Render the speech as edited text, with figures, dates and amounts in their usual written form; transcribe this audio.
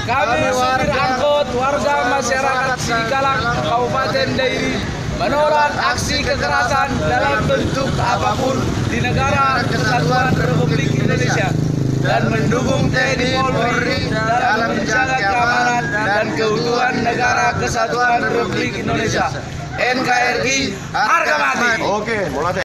Kami supir angkut warga masyarakat Sidikalang Kabupaten Dairi menolak aksi kekerasan dalam bentuk apapun di negara Kesatuan Republik Indonesia dan mendukung TNI Polri dalam menjaga keamanan dan keutuhan negara Kesatuan Republik Indonesia. NKRI harga mati. Oke, mulai.